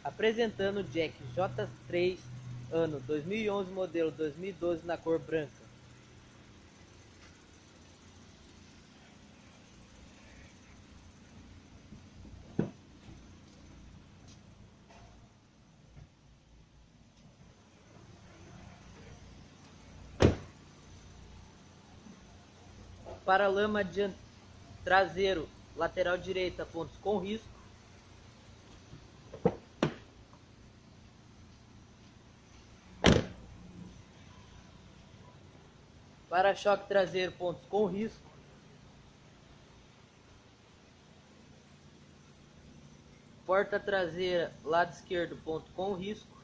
apresentando o Jack J3 ano 2011 modelo 2012 na cor branca. Paralama traseiro lateral direita, pontos com risco. Para-choque traseiro, pontos com risco. Porta traseira, lado esquerdo, ponto com risco.